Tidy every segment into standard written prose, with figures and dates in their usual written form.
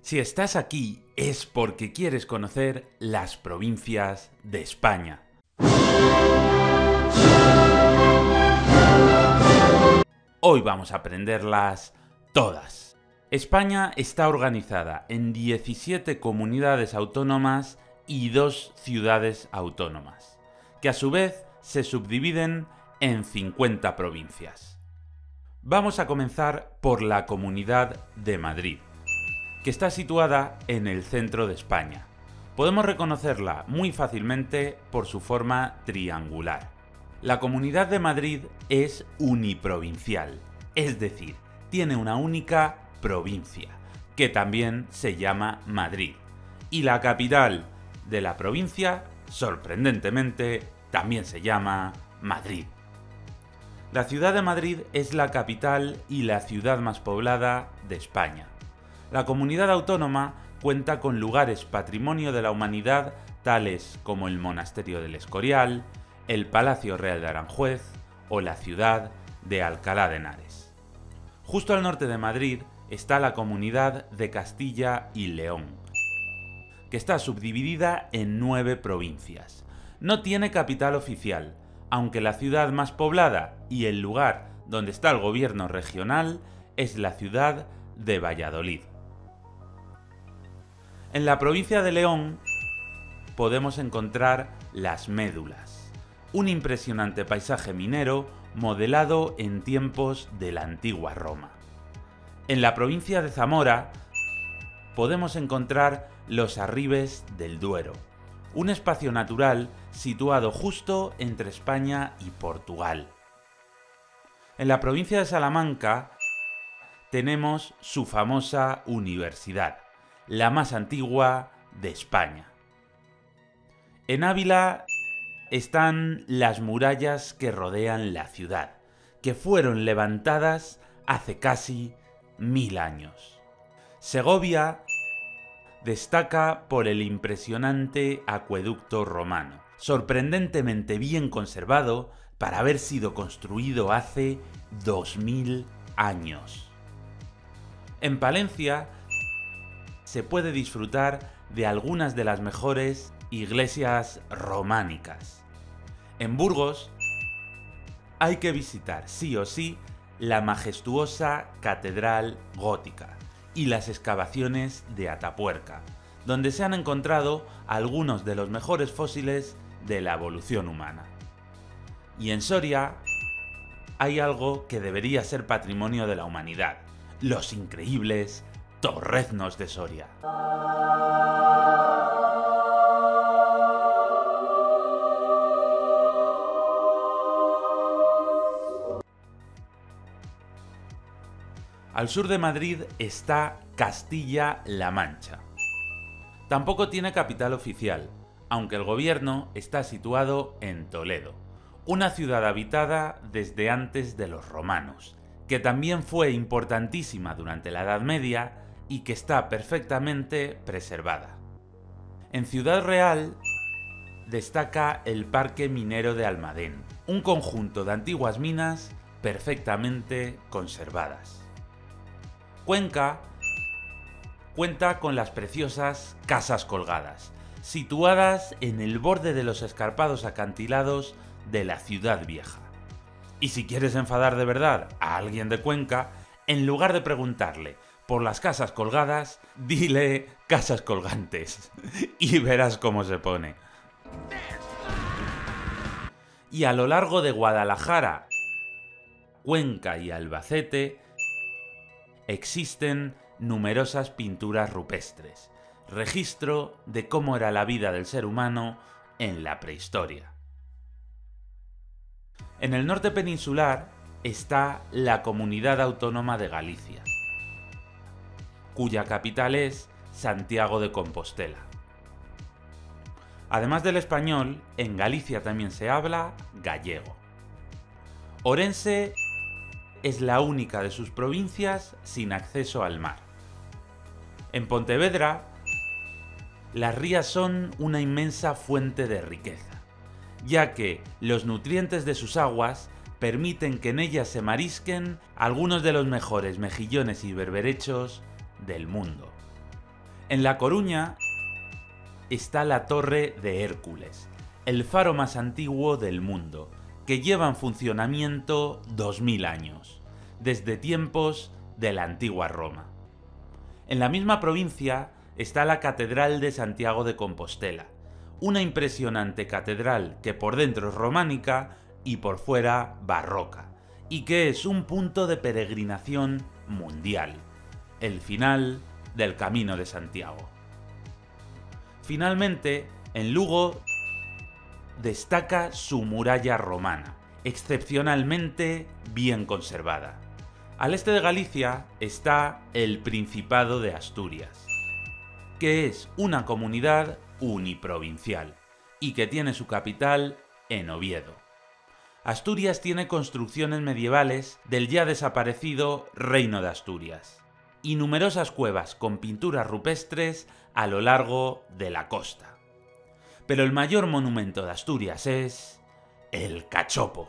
Si estás aquí es porque quieres conocer las provincias de España. Hoy vamos a aprenderlas todas. España está organizada en 17 comunidades autónomas y 2 ciudades autónomas, que a su vez se subdividen en 50 provincias. Vamos a comenzar por la Comunidad de Madrid, que está situada en el centro de España. Podemos reconocerla muy fácilmente por su forma triangular. La Comunidad de Madrid es uniprovincial, es decir, tiene una única provincia, que también se llama Madrid. Y la capital de la provincia, sorprendentemente, también se llama Madrid. La ciudad de Madrid es la capital y la ciudad más poblada de España. La comunidad autónoma cuenta con lugares patrimonio de la humanidad tales como el Monasterio del Escorial, el Palacio Real de Aranjuez o la ciudad de Alcalá de Henares. Justo al norte de Madrid está la Comunidad de Castilla y León, que está subdividida en 9 provincias. No tiene capital oficial, aunque la ciudad más poblada y el lugar donde está el gobierno regional es la ciudad de Valladolid. En la provincia de León podemos encontrar Las Médulas, un impresionante paisaje minero modelado en tiempos de la antigua Roma. En la provincia de Zamora podemos encontrar Los Arribes del Duero, un espacio natural situado justo entre España y Portugal. En la provincia de Salamanca tenemos su famosa universidad, la más antigua de España. En Ávila están las murallas que rodean la ciudad, que fueron levantadas hace casi 1000 años. Segovia destaca por el impresionante acueducto romano, sorprendentemente bien conservado para haber sido construido hace 2000 años. En Palencia se puede disfrutar de algunas de las mejores iglesias románicas. En Burgos hay que visitar sí o sí la majestuosa catedral gótica y las excavaciones de Atapuerca, donde se han encontrado algunos de los mejores fósiles de la evolución humana. Y en Soria hay algo que debería ser patrimonio de la humanidad: los increíbles torreznos de Soria. Al sur de Madrid está Castilla-La Mancha. Tampoco tiene capital oficial, aunque el gobierno está situado en Toledo, una ciudad habitada desde antes de los romanos, que también fue importantísima durante la Edad Media y que está perfectamente preservada. En Ciudad Real destaca el Parque Minero de Almadén, un conjunto de antiguas minas perfectamente conservadas. Cuenca cuenta con las preciosas Casas Colgadas, situadas en el borde de los escarpados acantilados de la Ciudad Vieja. Y si quieres enfadar de verdad a alguien de Cuenca, en lugar de preguntarle por las casas colgadas, dile casas colgantes y verás cómo se pone. Y a lo largo de Guadalajara, Cuenca y Albacete existen numerosas pinturas rupestres, registro de cómo era la vida del ser humano en la prehistoria. En el norte peninsular está la Comunidad Autónoma de Galicia, cuya capital es Santiago de Compostela. Además del español, en Galicia también se habla gallego. Orense es la única de sus provincias sin acceso al mar. En Pontevedra, las rías son una inmensa fuente de riqueza, ya que los nutrientes de sus aguas permiten que en ellas se marisquen algunos de los mejores mejillones y berberechos del mundo. En La Coruña está la Torre de Hércules, el faro más antiguo del mundo, que lleva en funcionamiento 2000 años, desde tiempos de la antigua Roma. En la misma provincia está la Catedral de Santiago de Compostela, una impresionante catedral que por dentro es románica y por fuera barroca, y que es un punto de peregrinación mundial, el final del Camino de Santiago. Finalmente, en Lugo destaca su muralla romana, excepcionalmente bien conservada. Al este de Galicia está el Principado de Asturias, que es una comunidad uniprovincial y que tiene su capital en Oviedo. Asturias tiene construcciones medievales del ya desaparecido Reino de Asturias y numerosas cuevas con pinturas rupestres a lo largo de la costa. Pero el mayor monumento de Asturias es el Cachopo.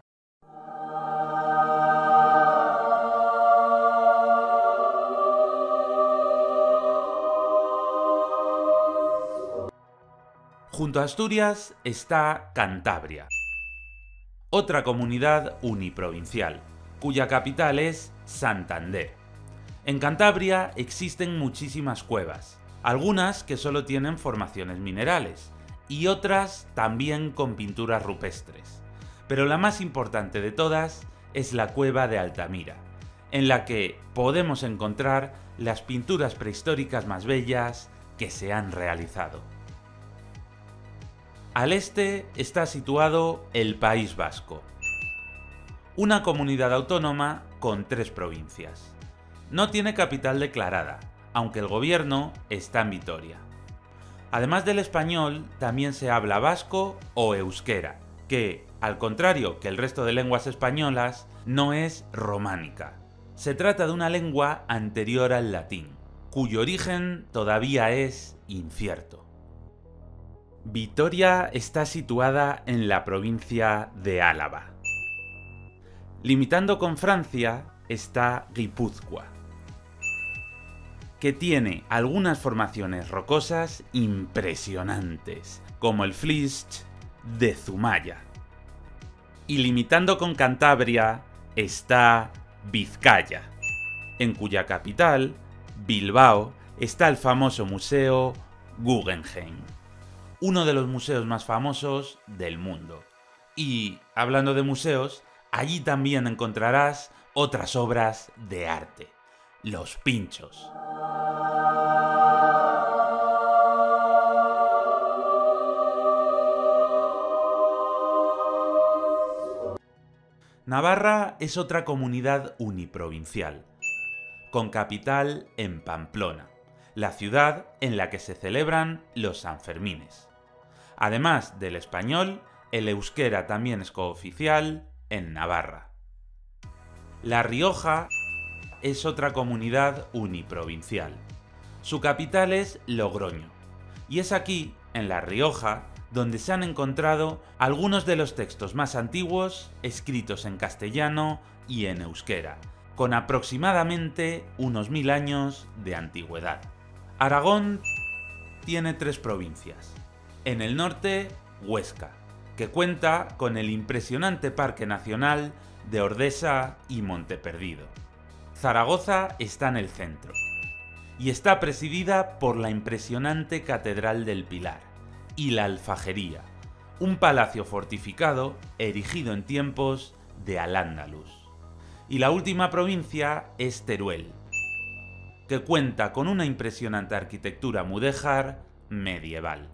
Junto a Asturias está Cantabria, otra comunidad uniprovincial, cuya capital es Santander. En Cantabria existen muchísimas cuevas, algunas que solo tienen formaciones minerales y otras también con pinturas rupestres. Pero la más importante de todas es la cueva de Altamira, en la que podemos encontrar las pinturas prehistóricas más bellas que se han realizado. Al este está situado el País Vasco, una comunidad autónoma con 3 provincias. No tiene capital declarada, aunque el gobierno está en Vitoria. Además del español, también se habla vasco o euskera, que, al contrario que el resto de lenguas españolas, no es románica. Se trata de una lengua anterior al latín, cuyo origen todavía es incierto. Vitoria está situada en la provincia de Álava. Limitando con Francia está Guipúzcoa, que tiene algunas formaciones rocosas impresionantes, como el Flysch de Zumaya. Y limitando con Cantabria está Vizcaya, en cuya capital, Bilbao, está el famoso museo Guggenheim, uno de los museos más famosos del mundo. Y, hablando de museos, allí también encontrarás otras obras de arte, los Pinchos. Navarra es otra comunidad uniprovincial, con capital en Pamplona, la ciudad en la que se celebran los Sanfermines. Además del español, el euskera también es cooficial en Navarra. La Rioja es otra comunidad uniprovincial. Su capital es Logroño, y es aquí, en La Rioja, donde se han encontrado algunos de los textos más antiguos escritos en castellano y en euskera, con aproximadamente unos 1000 años de antigüedad. Aragón tiene 3 provincias. En el norte, Huesca, que cuenta con el impresionante Parque Nacional de Ordesa y Monteperdido. Zaragoza está en el centro y está presidida por la impresionante Catedral del Pilar y la Alfajería, un palacio fortificado erigido en tiempos de Al-Ándalus. Y la última provincia es Teruel, que cuenta con una impresionante arquitectura mudéjar medieval.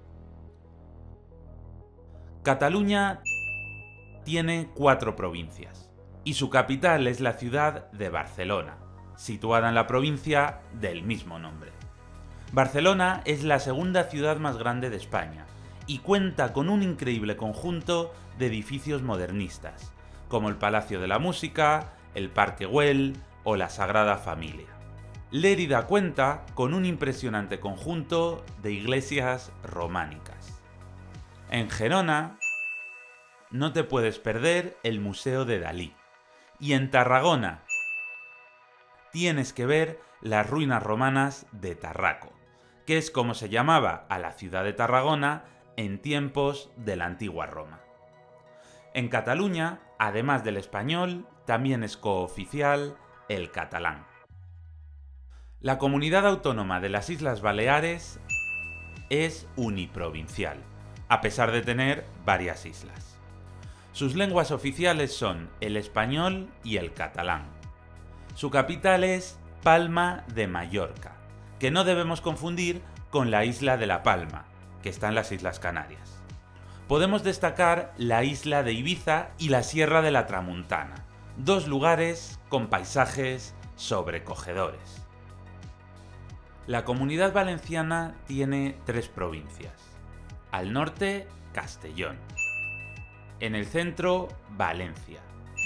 Cataluña tiene 4 provincias, y su capital es la ciudad de Barcelona, situada en la provincia del mismo nombre. Barcelona es la segunda ciudad más grande de España, y cuenta con un increíble conjunto de edificios modernistas, como el Palacio de la Música, el Parque Güell o la Sagrada Familia. Lérida cuenta con un impresionante conjunto de iglesias románicas. En Gerona no te puedes perder el Museo de Dalí. Y en Tarragona tienes que ver las ruinas romanas de Tarraco, que es como se llamaba a la ciudad de Tarragona en tiempos de la antigua Roma. En Cataluña, además del español, también es cooficial el catalán. La comunidad autónoma de las Islas Baleares es uniprovincial, a pesar de tener varias islas. Sus lenguas oficiales son el español y el catalán. Su capital es Palma de Mallorca, que no debemos confundir con la isla de La Palma, que está en las Islas Canarias. Podemos destacar la isla de Ibiza y la Sierra de la Tramuntana, dos lugares con paisajes sobrecogedores. La Comunidad Valenciana tiene 3 provincias. Al norte, Castellón. En el centro, Valencia,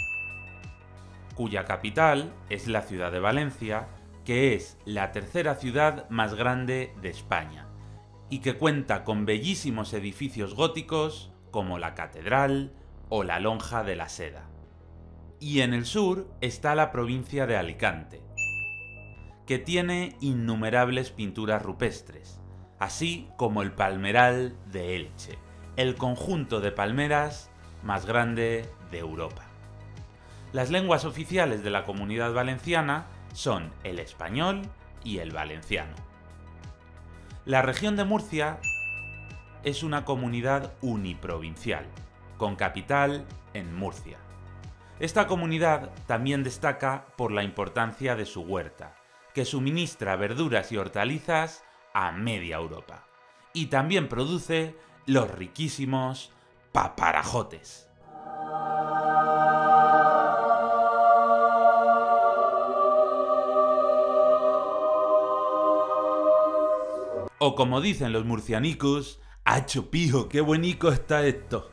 cuya capital es la ciudad de Valencia, que es la tercera ciudad más grande de España, y que cuenta con bellísimos edificios góticos como la Catedral o la Lonja de la Seda. Y en el sur está la provincia de Alicante, que tiene innumerables pinturas rupestres, así como el Palmeral de Elche, el conjunto de palmeras más grande de Europa. Las lenguas oficiales de la Comunidad Valenciana son el español y el valenciano. La región de Murcia es una comunidad uniprovincial, con capital en Murcia. Esta comunidad también destaca por la importancia de su huerta, que suministra verduras y hortalizas a media Europa. Y también produce los riquísimos paparajotes. O como dicen los murcianicos, ¡acho pijo, qué buenico está esto!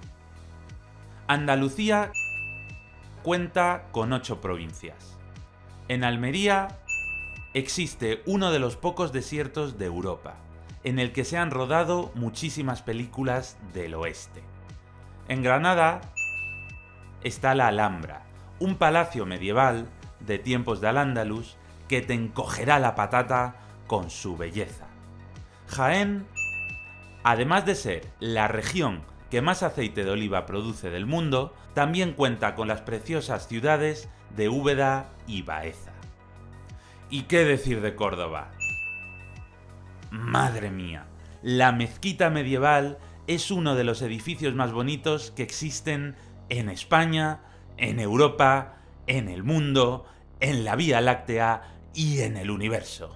Andalucía cuenta con 8 provincias. En Almería existe uno de los pocos desiertos de Europa, en el que se han rodado muchísimas películas del oeste. En Granada está la Alhambra, un palacio medieval de tiempos de Al-Ándalus que te encogerá la patata con su belleza. Jaén, además de ser la región que más aceite de oliva produce del mundo, también cuenta con las preciosas ciudades de Úbeda y Baeza. ¿Y qué decir de Córdoba? ¡Madre mía! La mezquita medieval es uno de los edificios más bonitos que existen en España, en Europa, en el mundo, en la Vía Láctea y en el universo.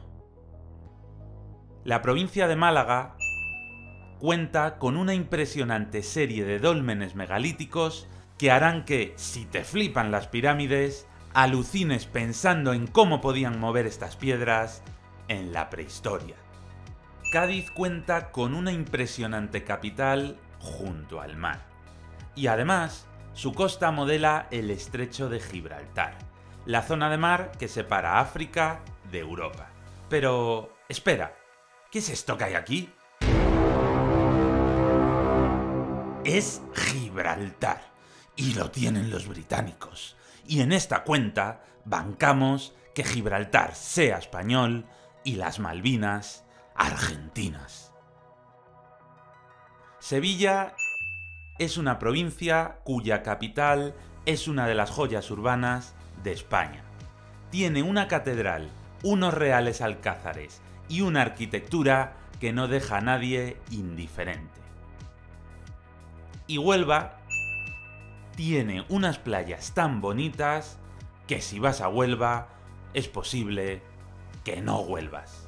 La provincia de Málaga cuenta con una impresionante serie de dólmenes megalíticos que harán que, si te flipan las pirámides, alucines pensando en cómo podían mover estas piedras en la prehistoria. Cádiz cuenta con una impresionante capital junto al mar. Y además, su costa modela el estrecho de Gibraltar, la zona de mar que separa África de Europa. Pero, espera, ¿qué es esto que hay aquí? Es Gibraltar, y lo tienen los británicos. Y en esta cuenta bancamos que Gibraltar sea español y las Malvinas argentinas. Sevilla es una provincia cuya capital es una de las joyas urbanas de España. Tiene una catedral, unos reales alcázares y una arquitectura que no deja a nadie indiferente. Y Huelva tiene unas playas tan bonitas que si vas a Huelva es posible que no vuelvas.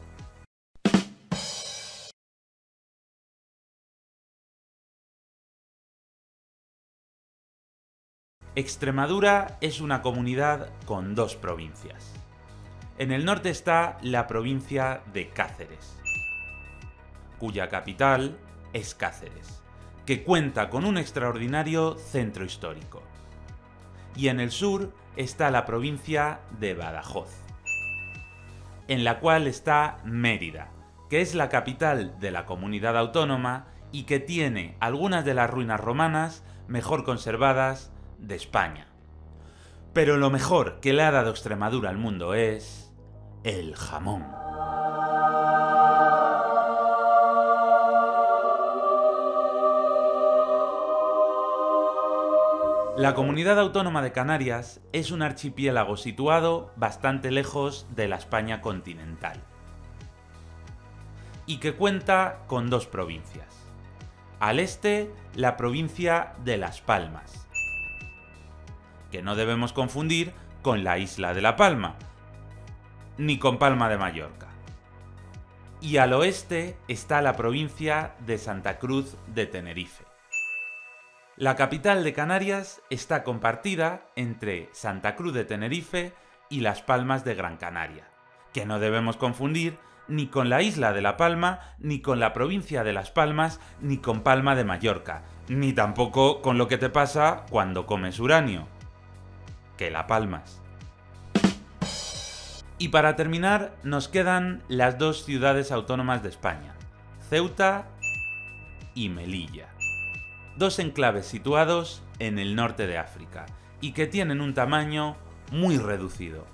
Extremadura es una comunidad con 2 provincias. En el norte está la provincia de Cáceres, cuya capital es Cáceres, que cuenta con un extraordinario centro histórico. Y en el sur está la provincia de Badajoz, en la cual está Mérida, que es la capital de la comunidad autónoma y que tiene algunas de las ruinas romanas mejor conservadas de España. Pero lo mejor que le ha dado Extremadura al mundo es el jamón. La Comunidad Autónoma de Canarias es un archipiélago situado bastante lejos de la España continental y que cuenta con dos provincias. Al este, la provincia de Las Palmas, que no debemos confundir con la isla de La Palma, ni con Palma de Mallorca. Y al oeste está la provincia de Santa Cruz de Tenerife. La capital de Canarias está compartida entre Santa Cruz de Tenerife y Las Palmas de Gran Canaria, que no debemos confundir ni con la isla de La Palma, ni con la provincia de Las Palmas, ni con Palma de Mallorca, ni tampoco con lo que te pasa cuando comes uranio, que la palmas. Y para terminar, nos quedan las dos ciudades autónomas de España, Ceuta y Melilla. Dos enclaves situados en el norte de África y que tienen un tamaño muy reducido.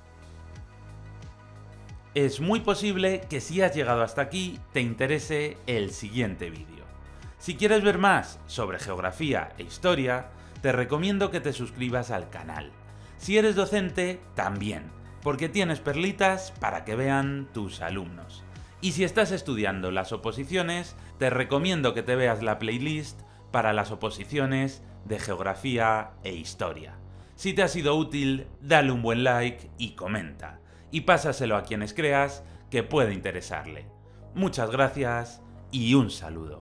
Es muy posible que si has llegado hasta aquí te interese el siguiente vídeo. Si quieres ver más sobre geografía e historia, te recomiendo que te suscribas al canal. Si eres docente, también, porque tienes perlitas para que vean tus alumnos. Y si estás estudiando las oposiciones, te recomiendo que te veas la playlist para las oposiciones de geografía e historia. Si te ha sido útil, dale un buen like y comenta. Y pásaselo a quienes creas que puede interesarle. Muchas gracias y un saludo.